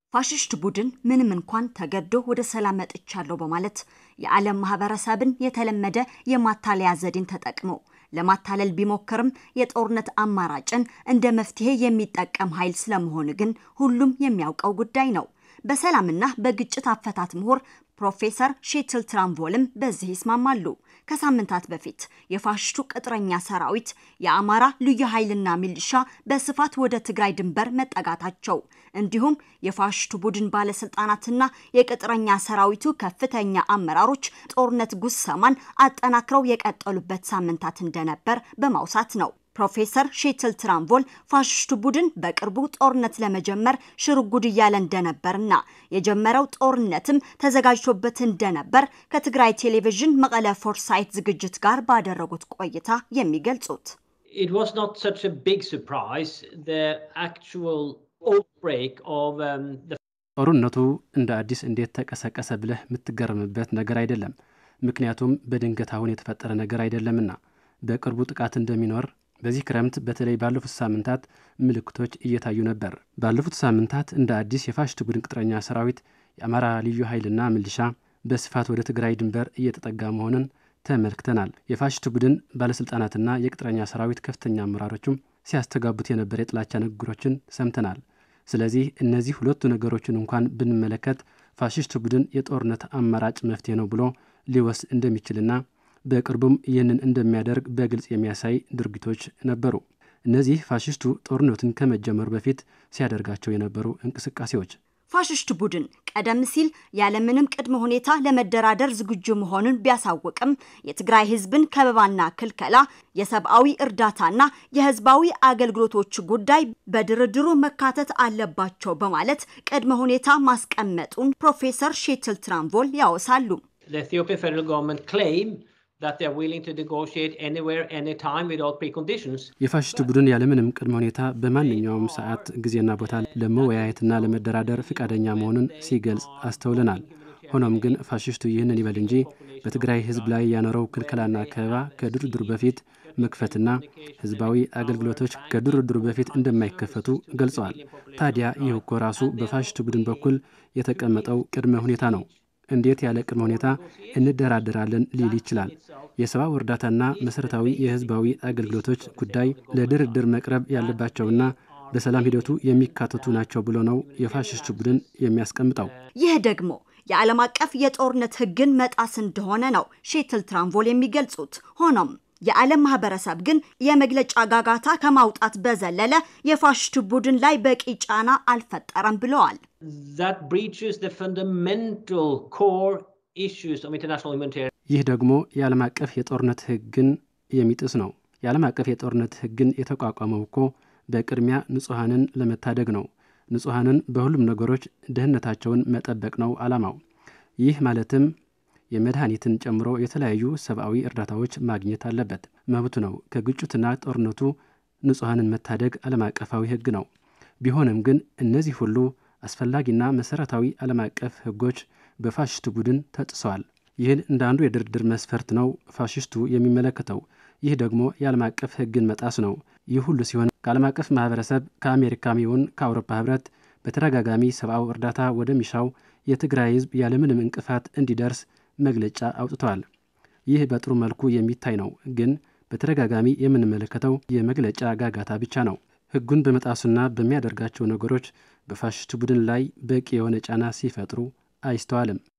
ፋሽስት ቡድን ምንም እንኳን ተገዶ ወደ ሰላም መጥቻለሁ በማለት የዓለም ማህበረሰብን የተለመደ የማታለያ ዘዴን ተጠቅሞ ለማታለል ቢሞክርም የጦርነት አማራጭን እንደ መፍትሄ የሚጠቀም ኃይል ስለመሆኑ ግን ሁሉም የሚያውቀው ጉዳይ ነው። በሰላምና በግጭት አፈታት ምሁር ፕሮፌሰር ሼትል ትራንቮልም በዚህ ይስማማሉ። ከሳምንታት በፊት የፋሽስቱ ቅጥረኛ ሰራዊት የአማራ ልዩ ኃይልና ሚሊሻ በስፋት ወደ ትግራይ ድንበር መጠጋታቸው እንዲሁም የፋሽስቱ ቡድን ባለስልጣናትና የቅጥረኛ ሰራዊቱ ከፍተኛ አመራሮች ጦርነት ጉሰማን አጠናክረው የቀጠሉበት ሳምንታት እንደነበር በማውሳት ነው። ፕሮፌሰር ሼትል ትራንቮል ፋሽስቱ ቡድን በቅርቡ ጦርነት ለመጀመር ሽርጉድ ያለ እንደነበርና የጀመረው ጦርነትም ተዘጋጅቶበት እንደነበር ከትግራይ ቴሌቪዥን መቀለ ፎርሳይት ዝግጅት ጋር ባደረጉት ቆይታ የሚገልጹት It was not such a big surprise the actual outbreak of the ጦርነቱ እንደ አዲስ እንዴት ተቀሰቀሰ ብለህ የምትገረምበት ነገር አይደለም። ምክንያቱም በድንገት አሁን የተፈጠረ ነገር አይደለምና በቅርቡ ጥቃት እንደሚኖር በዚህ ክረምት በተለይ ባለፉት ሳምንታት ምልክቶች እየታዩ ነበር። ባለፉት ሳምንታት እንደ አዲስ የፋሽስት ቡድን ቅጥረኛ ሰራዊት የአማራ ልዩ ኃይልና ሚሊሻ በስፋት ወደ ትግራይ ድንበር እየተጠጋ መሆኑን ተመልክተናል። የፋሽስት ቡድን ባለስልጣናትና የቅጥረኛ ሰራዊት ከፍተኛ አመራሮችም ሲያስተጋቡት የነበረ የጥላቻ ንግግሮችን ሰምተናል። ስለዚህ እነዚህ ሁለቱ ነገሮችን እንኳን ብንመለከት ፋሽስት ቡድን የጦርነት አማራጭ መፍትሄ ነው ብሎ ሊወስድ እንደሚችልና በቅርቡም ይህንን እንደሚያደርግ በግልጽ የሚያሳይ ድርጊቶች ነበሩ። እነዚህ ፋሽስቱ ጦርነቱን ከመጀመሩ በፊት ሲያደርጋቸው የነበሩ እንቅስቃሴዎች ፋሽስት ቡድን ቀደም ሲል ያለምንም ቅድመ ሁኔታ ለመደራደር ዝግጁ መሆኑን ቢያሳውቅም የትግራይ ህዝብን ከበባና ክልከላ የሰብአዊ እርዳታና የህዝባዊ አገልግሎቶች ጉዳይ በድርድሩ መካተት አለባቸው በማለት ቅድመ ሁኔታ ማስቀመጡን ፕሮፌሰር ሼትል ትራንቮል ያወሳሉ። The Ethiopian federal government claim that they are willing to negotiate anywhere, anytime without preconditions. የፋሽስት ቡድን ያለምንም ቅድመ ሁኔታ በማንኛውም ሰዓት ጊዜና ቦታ ለመወያየትና ለመደራደር ፍቃደኛ መሆኑን ሲገልጽ አስተውለናል። ሆኖም ግን ፋሽስቱ ይህንን ይበል እንጂ በትግራይ ህዝብ ላይ ያኖረው ክልከላና ከበባ ከድርድሩ በፊት መክፈትና ህዝባዊ አገልግሎቶች ከድርድሩ በፊት እንደማይከፈቱ ገልጸዋል። ታዲያ ይህ እኮ ራሱ በፋሽስት ቡድን በኩል የተቀመጠው ቅድመ ሁኔታ ነው። እንዴት ያለ ቅድመ ሁኔታ እንደራደራለን ሊል ይችላል? የሰብአዊ እርዳታና መሰረታዊ የህዝባዊ አገልግሎቶች ጉዳይ ለድርድር መቅረብ ያለባቸውና በሰላም ሂደቱ የሚካተቱ ናቸው ብሎ ነው የፋሽስት ቡድን የሚያስቀምጠው። ይህ ደግሞ የዓለም አቀፍ የጦርነት ህግን መጣስ እንደሆነ ነው ሼትል ትራንቮል የሚገልጹት። ሆኖም የዓለም ማህበረሰብ ግን የመግለጫ ጋጋታ ከማውጣት በዘለለ የፋሽስት ቡድን ላይ በቂ ጫና አልፈጠረም ብለዋል። That breaches the fundamental core issues of international humanitarian. ይህ ደግሞ የዓለም አቀፍ የጦርነት ህግን የሚጥስ ነው። የዓለም አቀፍ የጦርነት ህግን የተቋቋመው እኮ በቅድሚያ ንጹሃንን ለመታደግ ነው። ንጹሃንን በሁሉም ነገሮች ደህንነታቸውን መጠበቅ ነው ዓላማው። ይህ ማለትም የመድኃኒትን ጨምሮ የተለያዩ ሰብአዊ እርዳታዎች ማግኘት አለበት። መብቱ ነው። ከግጭትና ጦርነቱ ንጹሃንን መታደግ ዓለም አቀፋዊ ህግ ነው። ቢሆንም ግን እነዚህ ሁሉ አስፈላጊና መሰረታዊ ዓለም አቀፍ ህጎች በፋሽስት ቡድን ተጥሰዋል። ይህን እንደ አንዱ የድርድር መስፈርት ነው ፋሽስቱ የሚመለከተው። ይህ ደግሞ የዓለም አቀፍ ህግን መጣስ ነው። ይህ ሁሉ ሲሆን ከዓለም አቀፍ ማህበረሰብ ከአሜሪካም ይሁን ከአውሮፓ ህብረት በተደጋጋሚ ሰብአዊ እርዳታ ወደሚሻው የትግራይ ህዝብ ያለምንም እንቅፋት እንዲደርስ መግለጫ አውጥተዋል። ይህ በጥሩ መልኩ የሚታይ ነው። ግን በተደጋጋሚ የምንመለከተው የመግለጫ ጋጋታ ብቻ ነው። ህጉን በመጣሱና በሚያደርጋቸው ነገሮች በፋሽስት ቡድን ላይ በቂ የሆነ ጫና ሲፈጥሩ አይስተዋልም።